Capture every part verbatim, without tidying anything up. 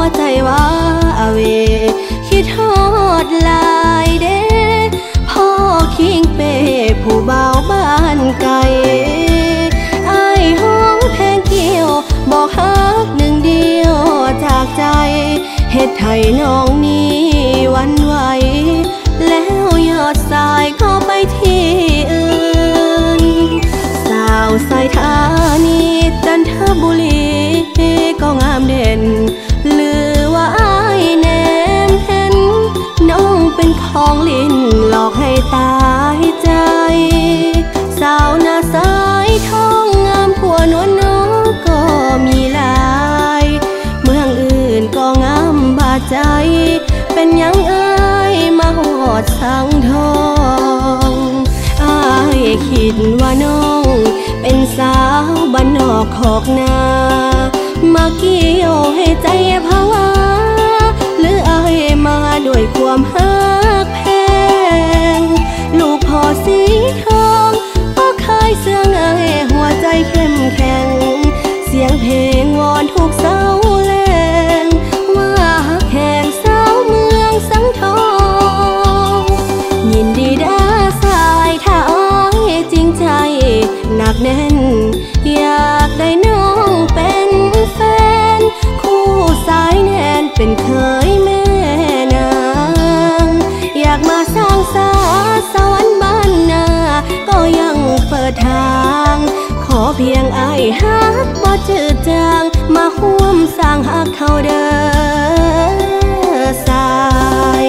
ใจว่าเวคิดฮอดลายเด้พ่อคิงเป้ผู้เบาบ้านไกลไอ้ห้องแพงเกี่ยวบอกฮักหนึ่งเดียวจากใจเฮ็ดให้น้องนี้วันไหวแล้วยอดสายก็ไปที่อื่นสาวสายธานีจันทบุรีก็งามเด่นหรือว่าไอ้แนมเห็นน้องเป็นของลิ้นหลอกให้ตายใจสาวหน้าสายทองงามผัวนวลน้องก็มีหลายเมืองอื่นก็งามบาดใจเป็นยังไงมาหอดสังทองอ้ายคิดว่าน้องเป็นสาวบ้านนอกขอกนามาเกี่ยวให้ใจภาวะหรืออ้ายมาด้วยความฮักแพงลูกพ่อสีทองก็เคยเสื่องเอ่ยหัวใจเข้มแข็งเสียงเพลงวอนทุกเสาแรงว่าฮักแห่งสาวเมืองสังทองยินดีด้าสายถ้าอ้อยจริงใจหนักแน่นอยากได้น้องเป็นแฟนคู่สายแน่นเป็นเคยแม่นางอยากมาสร้างสาสวรรค์บ้านนาก็ยังเปิดทางขอเพียงอ้ายฮักบ่จืดจางมาร่วมสร้างฮักเขาเด้อสาย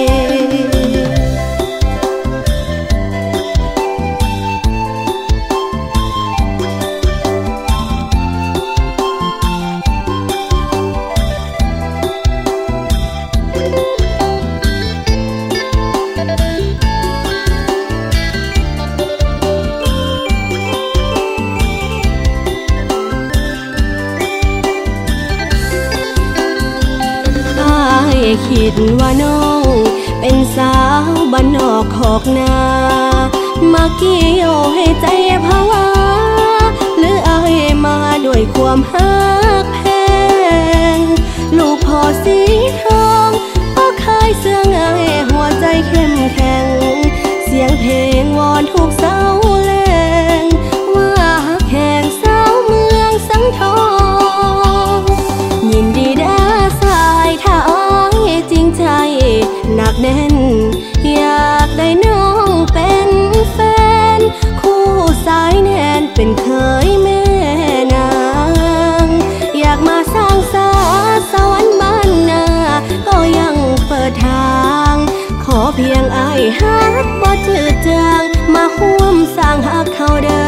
คิดว่าน้องเป็นสาวบ้านนอกขอกนามาเกี่ยวให้ใจภาวะหรืออ้ายมาด้วยความฮักแพงลูกพ่อสีทองก็เคยเสื่องเอ่ยหัวใจเข้มแข็งเสียงเพลงวอนทุกเสาแรงว่าฮักแห่งสาวเมืองสังทองยินดีด้าสายถ้าจริงใจหนักแน่นอยากได้น้องเป็นแฟนคู่สายแน่นเป็นเคยแม่นางอยากมาสร้างสาสวรรค์บ้านนาก็ยังเปิดทางขอเพียงอ้ายฮักบ่จืดจางมาร่วมสร้างฮักเขาเด้อ